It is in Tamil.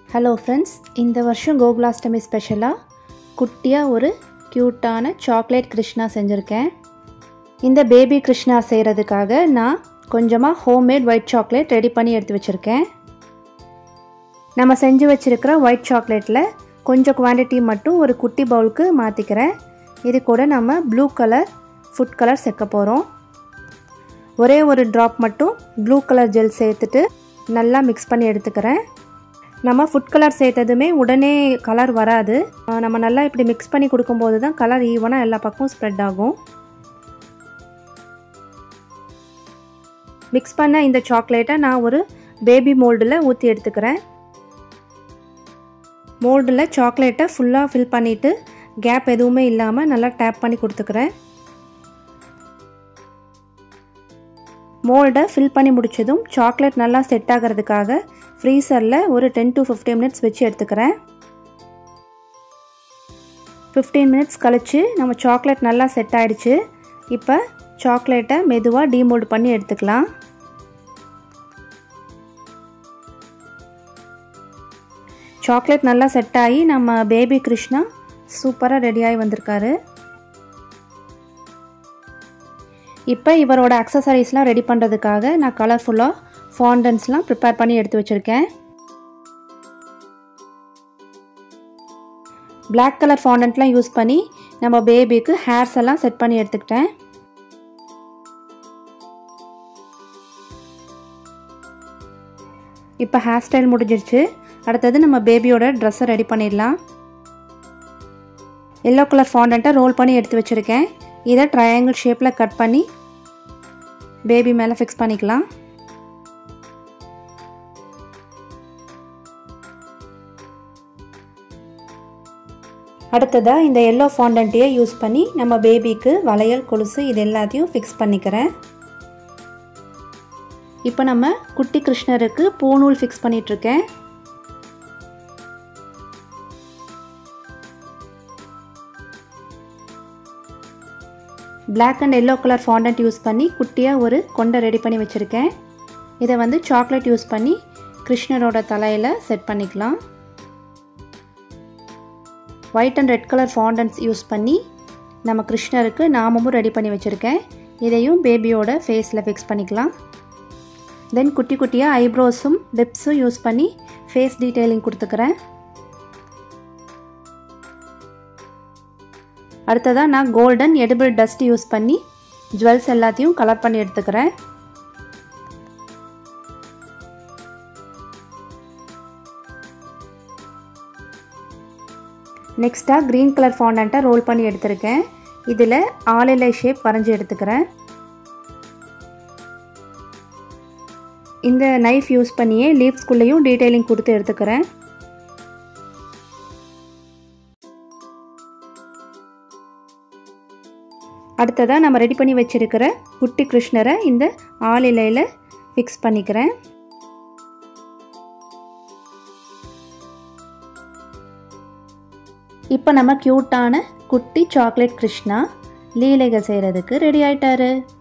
Hello friends, இந்த வருஷம் கோகுலாஷ்டமி ஸ்பெஷலா குட்டியா ஒரு கியூட்டான சாக்லேட் கிருஷ்ணா செஞ்சிருக்கேன். இந்த பேபி கிருஷ்ணா செய்யிறதுக்காக நான் கொஞ்சமா ஹோம்மேட் ஒயிட் சாக்லேட் ரெடி பண்ணி எடுத்து வச்சிருக்கேன். நம்ம செஞ்சு வச்சிருக்கிற ஒயிட் சாக்லேட்ல கொஞ்சம் குவாண்டிட்டி மட்டும் ஒரு குட்டி பவுலுக்கு மாத்திக்கிறேன். இது கூட நம்ம ப்ளூ கலர் ஃபுட் கலர் சேர்க்க போறோம். ஒரே ஒரு டிராப் மட்டும் ப்ளூ கலர் ஜெல் சேர்த்துட்டு நல்லா மிக்ஸ் பண்ணி எடுத்துக்கிறேன். நம்ம ஃபுட் கலர் சேர்த்ததுமே உடனே கலர் வராது. நம்ம நல்லா இப்படி மிக்ஸ் பண்ணி கொடுக்கும்போது தான் கலர் ஈவனாக எல்லா பக்கமும் ஸ்ப்ரெட் ஆகும். மிக்ஸ் பண்ண இந்த சாக்லேட்டை நான் ஒரு பேபி மோல்டில் ஊற்றி எடுத்துக்கிறேன். மோல்டில் சாக்லேட்டை ஃபுல்லாக ஃபில் பண்ணிவிட்டு கேப் எதுவுமே இல்லாமல் நல்லா டேப் பண்ணி கொடுத்துக்கிறேன். மோல்டை ஃபில் பண்ணி முடிச்சதும் சாக்லேட் நல்லா செட் ஆகிறதுக்காக ஃப்ரீசரில் ஒரு 10 to 15 minutes வச்சு எடுத்துக்கிறேன். 15 minutes கழிச்சு நம்ம சாக்லேட் நல்லா செட் ஆகிடுச்சு. இப்போ சாக்லேட்டை மெதுவாக டீமோல்ட் பண்ணி எடுத்துக்கலாம். சாக்லேட் நல்லா செட் ஆகி நம்ம பேபி கிருஷ்ணா சூப்பராக ரெடியாகி வந்திருக்காரு. இப்போ இவரோட அக்சசரிஸ்லாம் ரெடி பண்ணுறதுக்காக நான் கலர்ஃபுல்லாக ஃபாண்டன்ட்ஸ்லாம் ப்ரிப்பேர் பண்ணி எடுத்து வச்சுருக்கேன். பிளாக் கலர் ஃபாண்டன்ட்லாம் யூஸ் பண்ணி நம்ம பேபிக்கு ஹேர்ஸ் எல்லாம் செட் பண்ணி எடுத்துக்கிட்டேன். இப்போ ஹேர் ஸ்டைல் முடிஞ்சிருச்சு. அடுத்தது நம்ம பேபியோட ட்ரெஸ்ஸை ரெடி பண்ணிடலாம். எல்லோ கலர் ஃபாண்டன்ட்டை ரோல் பண்ணி எடுத்து வச்சுருக்கேன். இதை ட்ரையாங்கிள் ஷேப்பில் கட் பண்ணி பேபி மேலே ஃபிக்ஸ் பண்ணிக்கலாம். அடுத்ததாக இந்த எல்லோ ஃபாண்டன்ட்டையே யூஸ் பண்ணி நம்ம பேபிக்கு வளையல் கொலுசு இது எல்லாத்தையும் ஃபிக்ஸ் பண்ணிக்கிறேன். இப்போ நம்ம குட்டி கிருஷ்ணருக்கு பூநூல் ஃபிக்ஸ் பண்ணிகிட்ருக்கேன். Black and yellow colour fondant use பண்ணி குட்டியாக ஒரு கொண்டை ரெடி பண்ணி வச்சுருக்கேன். இதை வந்து சாக்லேட் யூஸ் பண்ணி கிருஷ்ணரோட தலையில் செட் பண்ணிக்கலாம். White and red colour fondants use பண்ணி நம்ம கிருஷ்ணருக்கு நாமமும் ரெடி பண்ணி வச்சுருக்கேன். இதையும் பேபியோட ஃபேஸில் ஃபிக்ஸ் பண்ணிக்கலாம். தென் குட்டி குட்டியாக ஐப்ரோஸும் லிப்ஸும் யூஸ் பண்ணி ஃபேஸ் டீட்டெயிலிங் கொடுத்துக்கிறேன். அடுத்ததாக நான் கோல்டன் எடிபிள் டஸ்ட் யூஸ் பண்ணி ஜுவல்ஸ் எல்லாத்தையும் கலர் பண்ணி எடுத்துக்கிறேன். நெக்ஸ்ட்டாக க்ரீன் கலர் ஃபாண்டன்ட்டை ரோல் பண்ணி எடுத்துருக்கேன். இதில் ஆலிலை ஷேப் வரைஞ்சி எடுத்துக்கிறேன். இந்த நைஃப் யூஸ் பண்ணியே லீவ்ஸ்குள்ளேயும் டீட்டெயிலிங் கொடுத்து எடுத்துக்கிறேன். அடுத்ததாக நம்ம ரெடி பண்ணி வச்சுருக்கிற குட்டி கிருஷ்ணரை இந்த ஆலிலையில் ஃபிக்ஸ் பண்ணிக்கிறேன். இப்போ நம்ம க்யூட்டான குட்டி சாக்லேட் கிருஷ்ணா லீலைகள் செய்கிறதுக்கு ரெடி ஆயிட்டாரு.